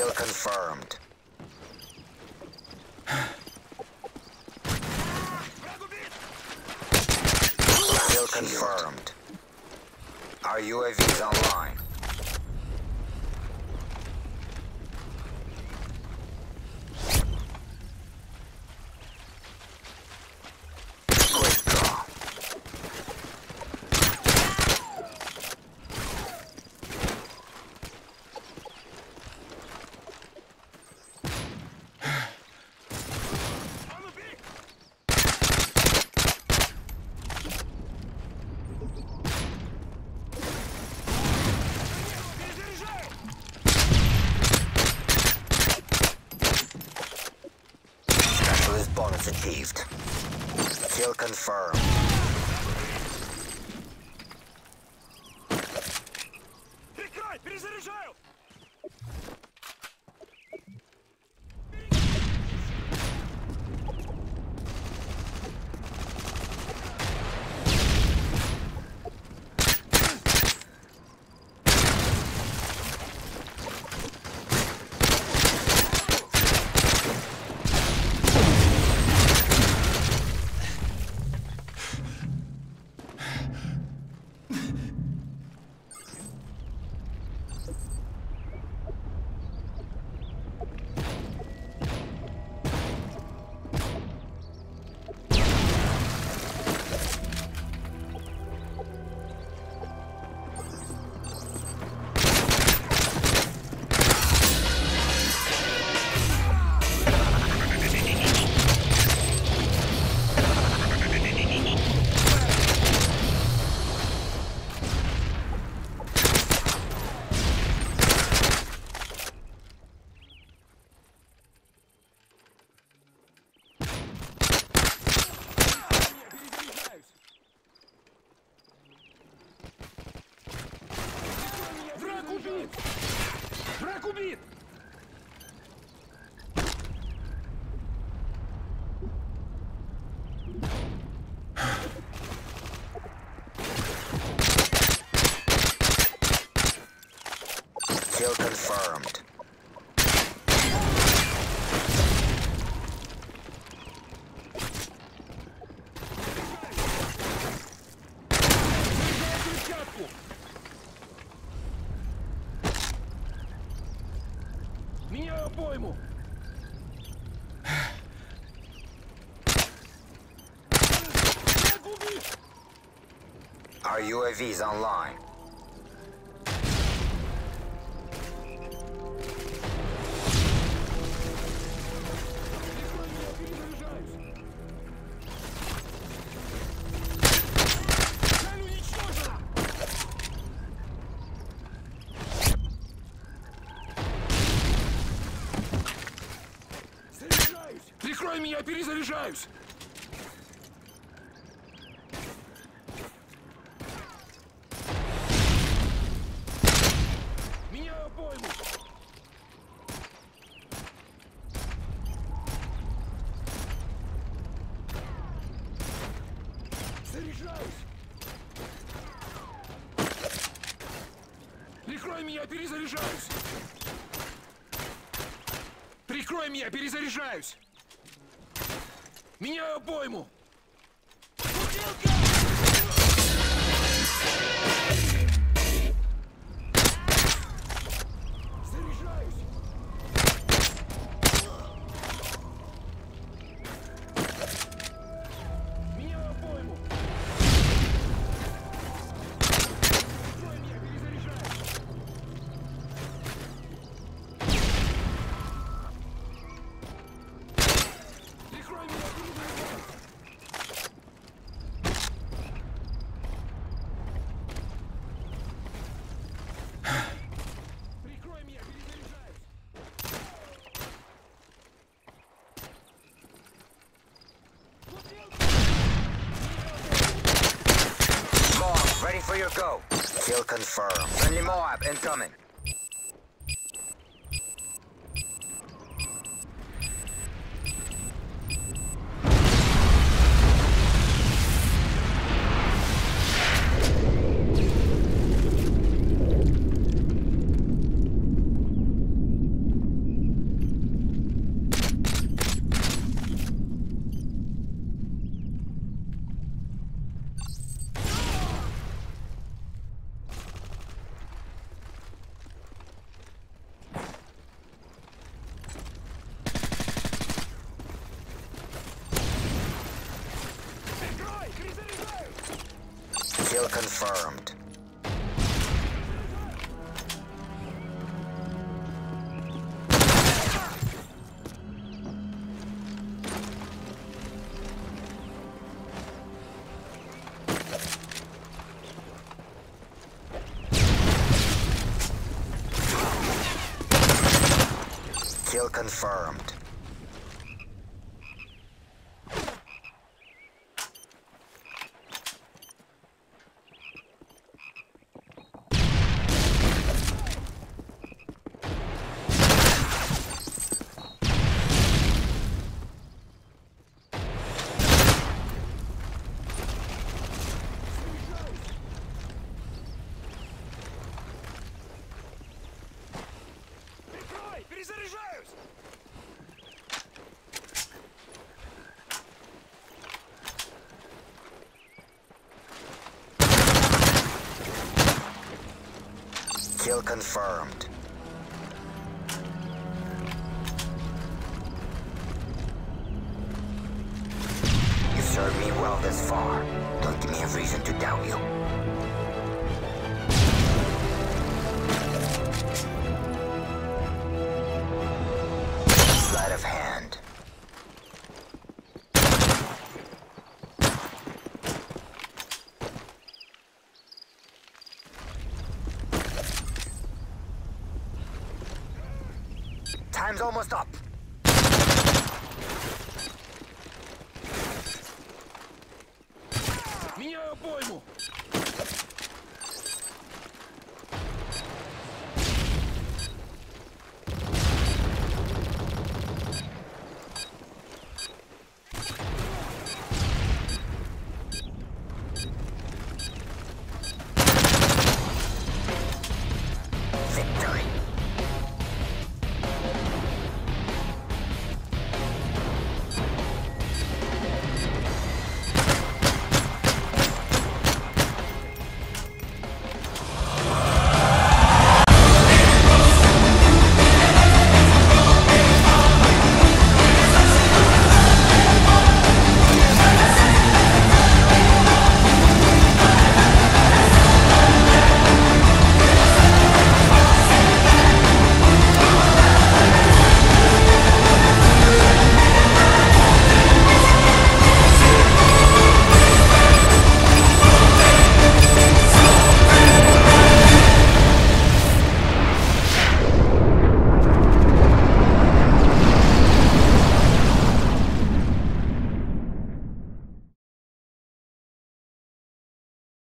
Kill confirmed. Kill confirmed. Our UAV is online. Quick draw. Bonus achieved. Kill confirmed. Прикрой! Перезаряжаю! Враг убит! Kill confirmed. Меняю пойму! Our UAV is online. Прикрой меня, перезаряжаюсь! Меняю пойму! Заряжаюсь! Прикрой меня, перезаряжаюсь! Прикрой меня, перезаряжаюсь! Меняю пойму! Заряжаюсь! Меняю пойму! Прикрой меня, перезаряжаюсь! Прикрой меня, перезаряжаюсь! Прикрой меня, перезаряжаюсь! MOAB, ready for your go. Kill confirmed. Friendly MOAB incoming. Kill confirmed. Kill confirmed. Прикрой! Перезаряжаюсь! Kill confirmed. You served me well this far. Don't give me a reason to doubt you. Sleight of hand. Time's almost up. Меняю обойму!